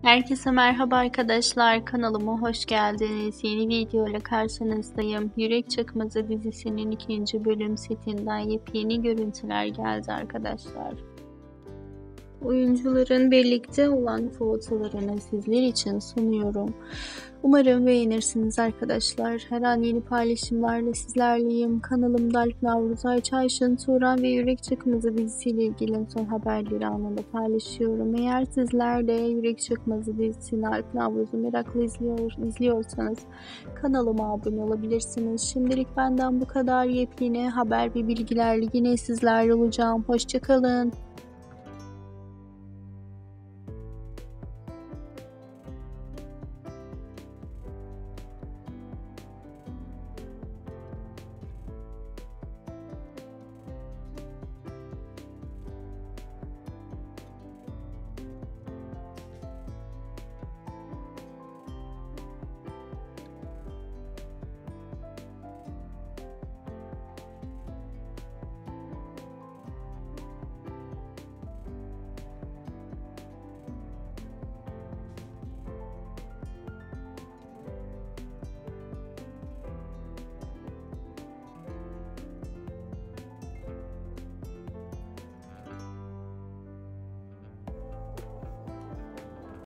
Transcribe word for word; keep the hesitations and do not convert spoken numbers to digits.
Herkese merhaba arkadaşlar, kanalıma hoş geldiniz. Yeni video ile karşınızdayım. Yürek Çıkmazı dizisinin ikinci bölüm setinden yepyeni görüntüler geldi arkadaşlar. Oyuncuların birlikte olan fotoğraflarını sizler için sunuyorum. Umarım beğenirsiniz arkadaşlar. Her an yeni paylaşımlarla sizlerleyim. Kanalımda Alp Navruz Ayça Ayşın, Turan ve Yürek Çıkmazı dizisiyle ilgili son haberleri anında paylaşıyorum. Eğer sizler de Yürek Çıkmazı dizisini Alp Navruz'u merakla izliyor, izliyorsanız kanalıma abone olabilirsiniz. Şimdilik benden bu kadar. Yepyeni haber ve bilgilerle yine sizlerle olacağım. Hoşçakalın.